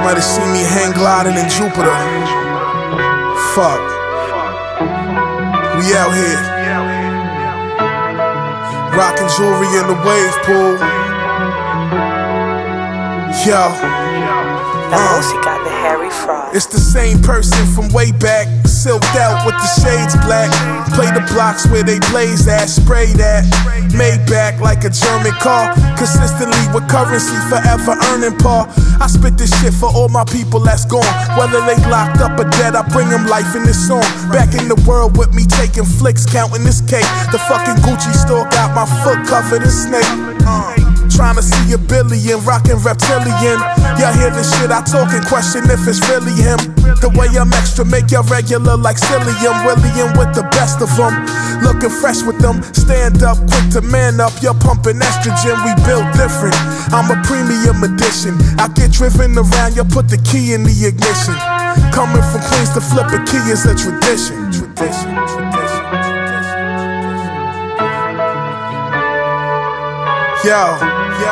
might have seen me hang gliding in Jupiter. Fuck. We out here. Rockin' jewelry in the wave pool. Yo. She got the hairy frost. It's the same person from way back, silked out with the shades black. Play the blocks where they blaze at, spray that. Made back like a German car, consistently with currency, forever earning par. I spit this shit for all my people that's gone. Whether they locked up or dead, I bring them life in this song. Back in the world with me, taking flicks, counting this cake. The fucking Gucci store got my foot covered in snake. Trying to see a billion, rockin' reptilian. Y'all hear this shit I talk and question if it's really him. The way I'm extra make y'all regular like Cillian. William with the best of them, looking fresh with them. Stand up, quick to man up. You're pumping estrogen, we built different. I'm a premium edition. I get driven around, you put the key in the ignition. Coming from Queens to flip a key is a tradition. Yo.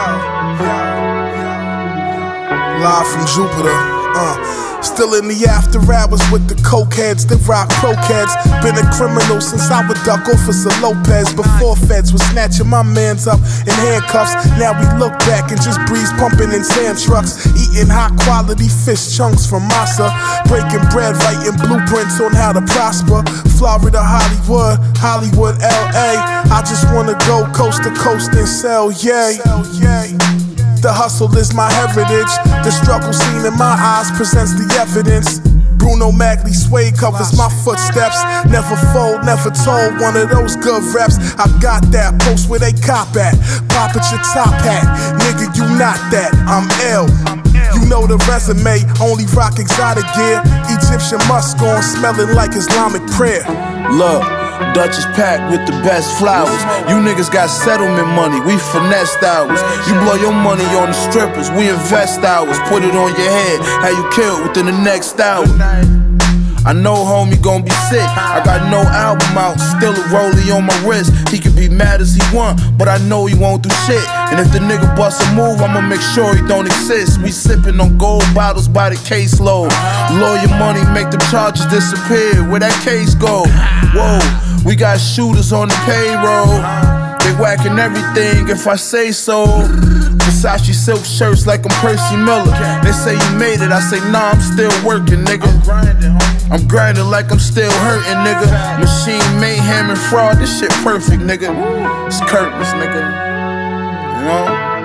Live from Jupiter. Still in the after hours with the cokeheads, the rock croquettes. Been a criminal since I would duck Officer Lopez. Before feds was snatching my mans up in handcuffs. Now we look back and just breeze pumping in sand trucks. Eating high quality fish chunks from masa. Breaking bread, writing blueprints on how to prosper. Florida, Hollywood, Hollywood, LA. I just wanna go coast to coast and sell, yay. The hustle is my heritage. The struggle seen in my eyes presents the evidence. Bruno Magli suede covers my footsteps. Never fold, never told, one of those good reps. I got that, post where they cop at. Pop at your top hat, nigga you not that, I'm ill. You know the resume, only rock exotic gear. Egyptian musk on, smelling like Islamic prayer. Look, Dutch is packed with the best flowers. You niggas got settlement money, we finessed ours. You blow your money on the strippers, we invest ours. Put it on your head, how you killed within the next hour. I know homie gon' be sick, I got no album out, still a rollie on my wrist. He can be mad as he want, but I know he won't do shit. And if the nigga bust a move, I'ma make sure he don't exist. We sippin' on gold bottles by the caseload. Lawyer money make the charges disappear, where that case go? Whoa, we got shooters on the payroll. They whacking everything if I say so. Versace silk shirts like I'm Percy Miller. They say you made it, I say nah, I'm still working, nigga. I'm grinding like I'm still hurting, nigga. Machine, mayhem, and fraud, this shit perfect, nigga. It's curtains, nigga. You know?